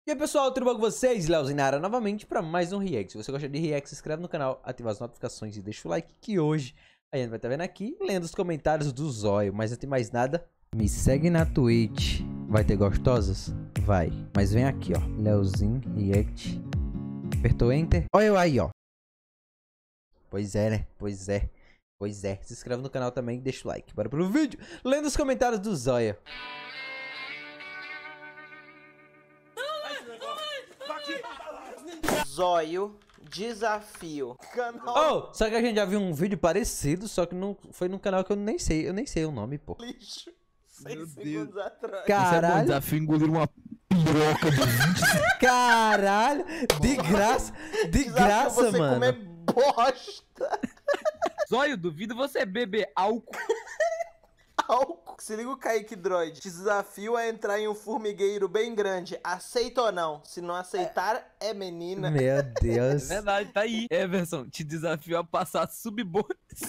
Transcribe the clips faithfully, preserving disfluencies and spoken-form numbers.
E aí pessoal, tudo bom com vocês? Leozinho na área novamente para mais um react. Se você gosta de react, se inscreve no canal, ativa as notificações e deixa o like, que hoje a gente vai estar vendo aqui, lendo os comentários do Zóio. Mas antes de mais nada, me segue na Twitch. Vai ter gostosas? Vai. Mas vem aqui, ó, Leozinho react. Apertou Enter. Olha eu aí, ó. Pois é, né? Pois é. Pois é. Se inscreve no canal também e deixa o like. Bora pro vídeo, lendo os comentários do Zóio. Zóio, desafio. Canal Oh, só que a gente já viu um vídeo parecido, só que não foi num canal que eu nem sei, eu nem sei o nome, pô. lixo. Seis Meu segundos atrás. Caralho. Isso é bom, desafio engolir uma piroca de vinte. Caralho, de graça, de Desafio graça, você mano. comer bosta. Zóio, duvido você beber álcool. Álcool. Se liga o Kaique Droid. Desafio a entrar em um formigueiro bem grande. Aceita ou não? Se não aceitar, é menina. Meu É Deus. verdade, tá aí. Everson, te desafio a passar subboi.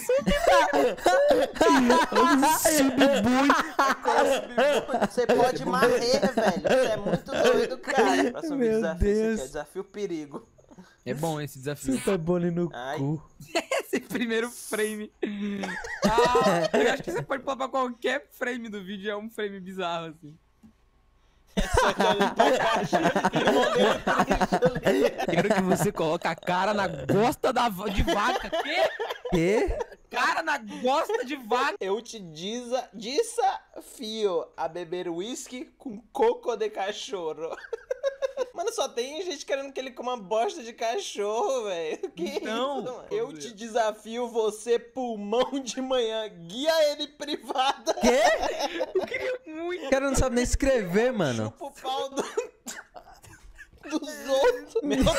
Subboi. Você pode morrer, velho. Você é muito doido, cara. Próximo Meu desafio, Deus. esse aqui é desafio perigo. É bom esse desafio. Você tá bole no Ai. cu. Esse primeiro frame. Ah, eu acho que você pode pôr pra qualquer frame do vídeo, é um frame bizarro, assim. Só que olha pra caixa. E o modelo triste ali. Quero que você coloque a cara na gosta da, va- de vaca. Quê? Que? Cara na gosta de vaca. Eu te desa- desafio a beber uísque com coco de cachorro. Mano, só tem gente querendo que ele coma bosta de cachorro, velho. Que Então, isso, mano? Eu te desafio você, pulmão de manhã. Guia ele privada. Que? Eu queria muito. O cara não sabe nem escrever, mano. Chupa o pau do... dos outros. Meu Deus.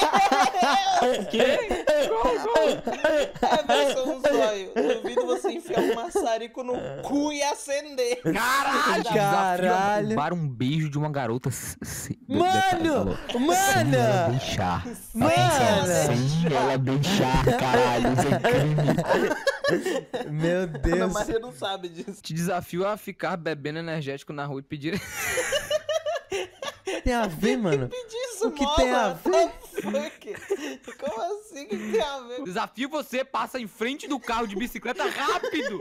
Quê? Everson Zóio. Duvido você enfiar um maçarico no cu e acender. Caralho! Caralho. Roubar um beijo de uma garota. se- se- Mano! Sem ela Mano! deixar. Mano! Sem ela deixar, caralho. Isso é crime. Meu A Deus. Maria não sabe disso. Te desafio a ficar bebendo energético na rua e pedir. Tem a ver, mano? Disso, O que tem a ver? Fuck? Como assim? O que tem a ver? Desafio você, passa em frente do carro de bicicleta rápido.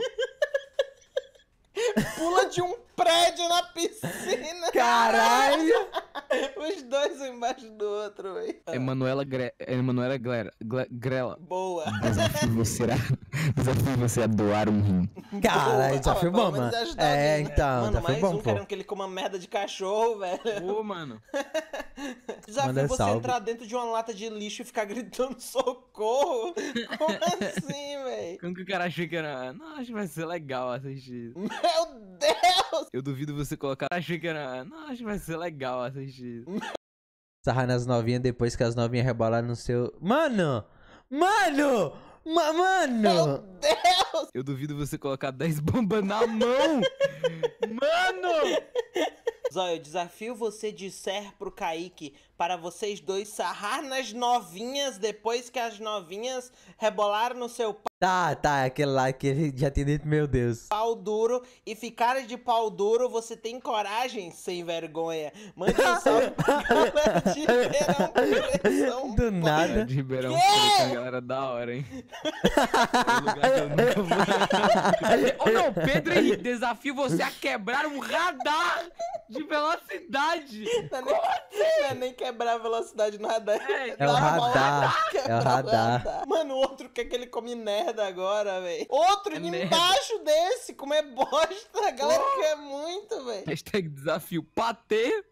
Pula de um prédio na piscina. Caralho! Os dois um embaixo do outro, véi. Emanuela Gre... Emanuela Glera... Gle- Grela. Boa. Desafio você a... Desafio você a doar um rim. Caralho, Boa. desafio Ah, bom, pelo menos mano. ajudar É, alguém, né? então, Mano, desafio mais bom, um pô. querendo que ele coma merda de cachorro, velho. Pô, mano. Desafio Manda você salve. entrar dentro de uma lata de lixo e ficar gritando socorro. Como assim, véi? Como que o cara achou que era... Não, acho que vai ser legal assistir. Meu Deus! Eu duvido você colocar... Achei que era... Não, acho que vai ser legal assistir. Sarrar nas novinhas depois que as novinhas rebolaram no seu... Mano! Mano! Ma Meu mano! Deus! Eu duvido você colocar dez bombas na mão. Mano! Zóio, eu desafio você disser pro Kaique para vocês dois sarrar nas novinhas depois que as novinhas rebolaram no seu Tá, tá, aquele lá que ele já tinha dito, meu Deus. pau duro e ficarem de pau duro, você tem coragem, sem vergonha. Mande um salve pra galera de Ribeirão Preto. Do nada. De Ribeirão Quê? Preto, a galera da hora, hein? É um lugar que eu nunca vou. Ô não, Pedro Henrique, desafio você a quebrar um radar de velocidade. Não é nem, não é nem quebrar a velocidade no radar. É, É o Dá uma radar, quebrar é o radar. Mano, o outro quer que ele come merda agora, velho. Outro É embaixo desse, comer bosta. A galera quer muito, velho. Hashtag desafio patê.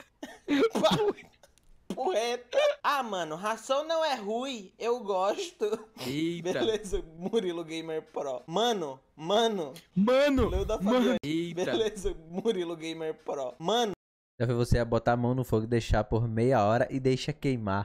Porreta. Ah, mano, ração não é ruim. Eu gosto. Eita. Beleza, Murilo Gamer Pro. Mano, mano. Mano, Leu da mano. Fabiane. Eita. Beleza, Murilo Gamer Pro. Mano. Já foi você a botar a mão no fogo, deixar por meia hora e deixa queimar.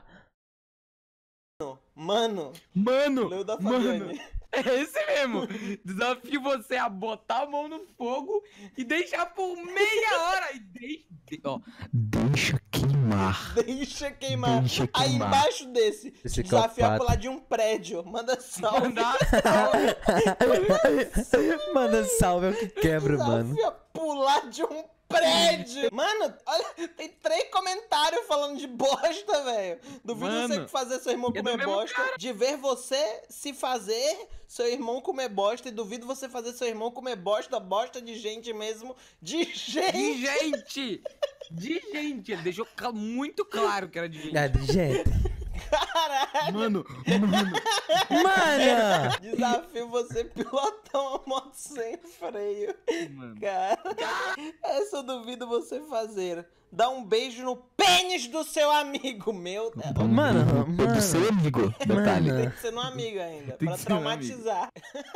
Mano. Mano, Leu da mano. Fabiane. É esse mesmo. Desafio você a botar a mão no fogo e deixar por meia hora. E deixa, de- ó, deixa queimar. Deixa queimar. Deixa Aí queimar. embaixo desse. Esse Desafio a psicopata. pular de um prédio. Manda salve. Mandar Manda salve, é o que quebra, mano. Desafio a pular de um prédio. Mano, olha, tem três comentários falando de bosta, velho. Duvido Mano, você fazer seu irmão é do comer mesmo bosta. De ver você se fazer seu irmão comer bosta. E duvido você fazer seu irmão comer bosta, bosta de gente mesmo. De gente. De gente! De gente! Ele deixou cl- muito claro que era de gente. É, gente. Caralho. Mano, mano. Mano! Desafio você pilotar uma moto sem freio. Mano. Cara, essa eu duvido você fazer. Dá um beijo no pênis do seu amigo, meu. Mano, É do seu mano. amigo, detalhe. Tem Mano. que ser no amigo ainda, Tem pra que ser no traumatizar.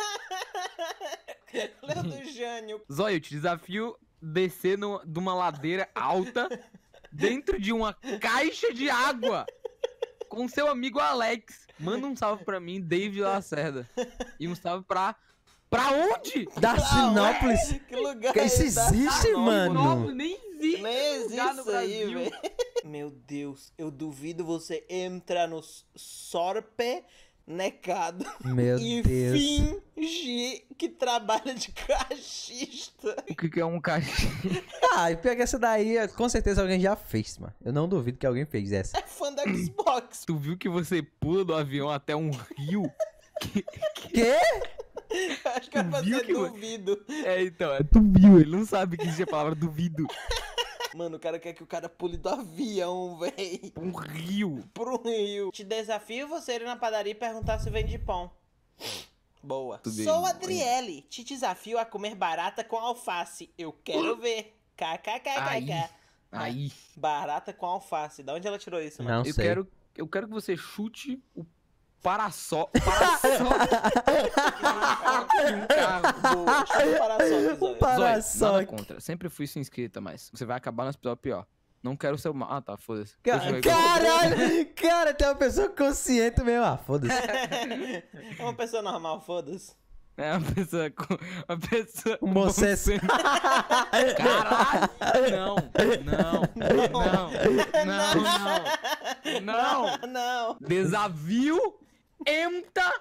Léo do Jânio. Zóio, eu te desafio descer no, de uma ladeira alta dentro de uma caixa de água com seu amigo Alex. Manda um salve pra mim, David Lacerda. E um salve pra... Pra onde? Da Sinópolis. Que lugar Que isso é esse? existe, Ah, não, mano? Sinópolis nem existe. Nem lugar no existe isso aí, Brasil. velho. Meu Deus, eu duvido você entrar no Sorpe necado Meu e Deus. fingir que trabalha de caixista. O que, que é um cachorro? Ah, e pior que essa daí, com certeza alguém já fez, mano. Eu não duvido que alguém fez essa. É fã da Xbox. Tu viu que você pula do avião até um rio? Quê? Acho que é pra viu ser que- duvido. É, então, é tu viu, ele não sabe que existe a palavra duvido. Mano, o cara quer que o cara pule do avião, véi. Um rio. Pro rio. Te desafio você ir na padaria e perguntar se vende pão. Boa. Tudo bem, Sou bem. Adriele. Te desafio a comer barata com alface. Eu quero ver. Aí, KKKKK. aí. Barata com alface. Da onde ela tirou isso, mano? Não Eu sei. quero, eu quero que você chute o parassol. Parassol de um carro. Boa. Chupa o paraçol, Zóio. Zóio, Paraçol. nada contra. Sempre fui sua inscrita, mas você vai acabar no hospital pior. Não quero ser o mal. Ah, tá, foda-se. Ca- Deixa eu ver. Caralho! Cara, tem uma pessoa consciente mesmo. Ah, foda-se. É uma pessoa normal, foda-se. É uma pessoa com. Uma pessoa. Um com bom bom senso. senso. Caralho! Não, não, não, não, não, não. Não. Desafio Emta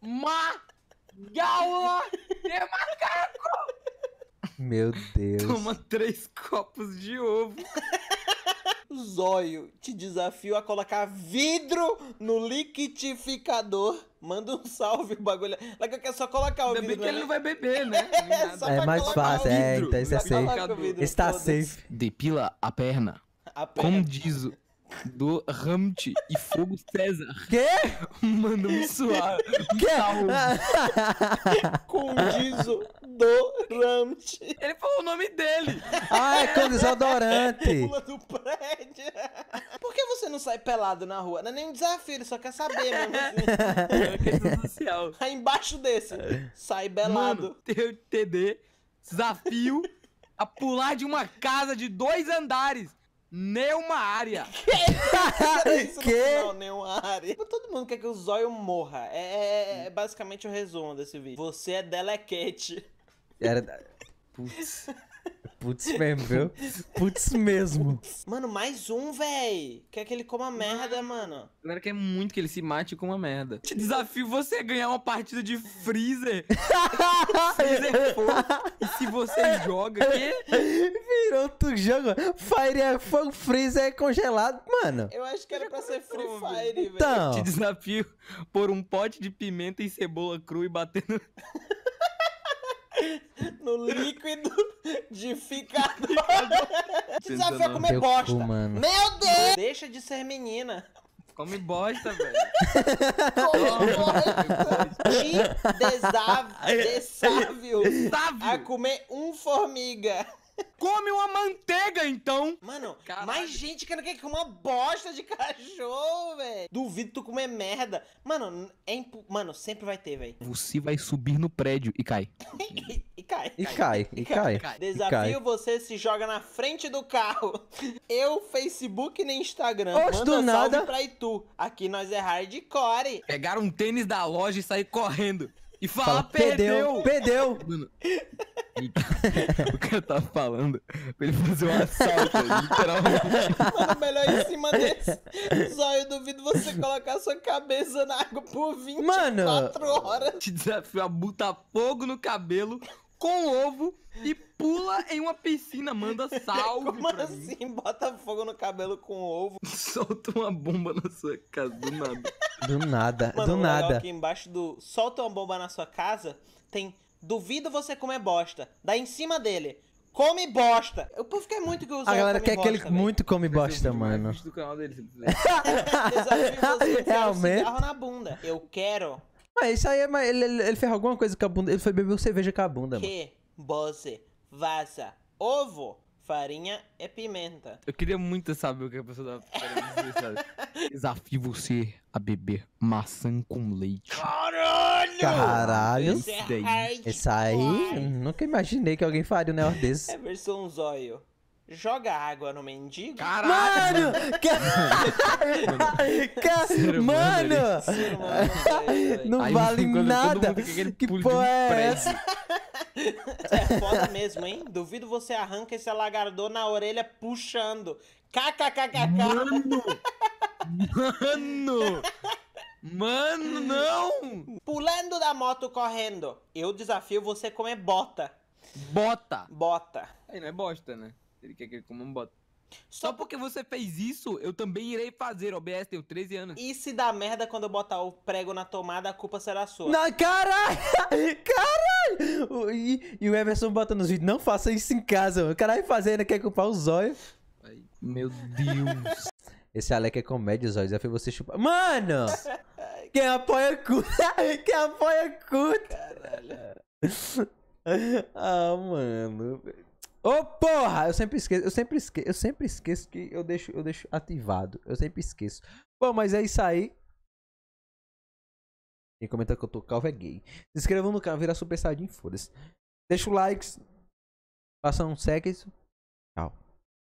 Magaula de macaco. Meu Deus. Toma três copos de ovo. Zóio, te desafio a colocar vidro no liquidificador. Manda um salve, o bagulho. Lá que eu quero só colocar o Ainda bem vidro. que ele né? não vai beber, né? Nem nada. Só É pra mais colocar fácil, o é, vidro então isso é no safe. Coloca o vidro, Está foda-se. safe. Depila a perna. A perna. Como diz o do Ramte e Fogo César. Quê? Manda um suave. Quê? Com diso do Ramte. Ele falou o nome dele. Ah, é com desodorante. Pula do prédio. Por que você não sai pelado na rua? Não é nem um desafio, ele só quer saber mesmo assim. É questão social. Aí embaixo desse, sai belado. Mano, teu T D, desafio a pular de uma casa de dois andares. Nenhuma área. Era isso no Quê? final, nenhuma área. Todo mundo quer que o Zóio morra. É, é- é basicamente o resumo desse vídeo. Você é delequete. Era... Putz. Putz mesmo, viu? Putz mesmo. Mano, mais um, véi. Quer que ele coma merda, mano. A galera quer muito que ele se mate com uma merda. Te desafio você a ganhar uma partida de Freezer. Freezer fogo. E se você joga, quê? Virou outro jogo. Fire é fogo, freezer é congelado. Mano. Eu acho que era pra ser Free começou, Fire, velho. Então. Te desafio por um pote de pimenta e cebola cru e bater no... No líquido de ficador. Te desafio a comer Teu cu, bosta. mano. Meu Deus! Deixa de ser menina. Come bosta, velho. Come bosta. Te desav- desafio a Sávio. comer um formiga. Come uma manteiga, então. Mano, Caralho. mais gente que não quer comer uma bosta de cachorro, velho. Duvido tu comer merda. Mano, é impo... Mano, sempre vai ter, velho. Você vai subir no prédio e cai. E, e cai. E cai, e cai. cai. E Desafio cai. você se joga na frente do carro. Eu, Facebook nem Instagram. Oxe, Manda do salve nada. pra Itu. Aqui nós é hardcore. Pegar um tênis da loja e sair correndo. E falar, Fala, perdeu, perdeu. perdeu. Mano, o cara tá falando pra ele fazer um assalto, literalmente. Mano, melhor em cima desse. Zóio, duvido você colocar sua cabeça na água por vinte e quatro Mano. horas. Te desafio a botar fogo no cabelo com ovo e pula em uma piscina. Manda salve Como pra mim. assim? Bota fogo no cabelo com ovo. Solta uma bomba na sua casa, do nada. Do nada, Mano, do o legal nada. aqui embaixo do solta uma bomba na sua casa, tem duvido você comer bosta. Daí em cima dele, come bosta. O povo quer muito que o A Zóio galera come quer que ele bosta, velho. muito come Esse é o bosta, vídeo mais mano. visto do canal dele, se ele fizer. Desafio você enfiar um Realmente. cigarro na bunda. Eu quero Mas isso aí é. Mas ele, ele, ele fez alguma coisa com a bunda. Ele foi beber cerveja com a bunda, mano. que você vaza ovo, farinha e pimenta. Eu queria muito saber o que a pessoa tá querendo dizer, sabe? Desafio você a beber maçã com leite. Caralho! Caralho. Isso é Isso daí. hardcore. Isso aí, nunca imaginei que alguém faria um negócio desse. É versão Zóio. Joga água no mendigo. Caralho! Mano! Ca... Ca... Ser humano, Mano! Ser humano, velho. Não Aí, vale quando todo nada! mundo quer que ele Que pule de porra um é prédio. essa? É foda mesmo, hein? Duvido você arranca esse alagador na orelha puxando. KKKKK. Mano! Mano! Mano, não! Pulando da moto correndo. Eu desafio você comer bota. Bota! Bota. Aí não é bosta, né? Ele quer que ele coma um bota. Só porque você fez isso, eu também irei fazer. O B S tenho treze anos. E se dá merda quando eu botar o prego na tomada, a culpa será sua. Não, caralho! Caralho! O- E, e o Everson bota nos vídeos, não faça isso em casa, mano. O cara vai fazer, ainda quer culpar o zóio. Ai, meu Deus. Esse Alec é comédia, zóio. Desafio você chupar. Mano! Quem apoia cu. Quem apoia cu. Caralho. Ah, mano. Ô, porra! Eu sempre esqueço, eu sempre esqueço, eu sempre esqueço que eu deixo, eu deixo ativado. Eu sempre esqueço. Bom, mas é isso aí. Quem comenta que eu tô calvo é gay. Se inscrevam no canal, vira Super Saiyajin, foda-se. Deixa o like. Façam um segue. Tchau.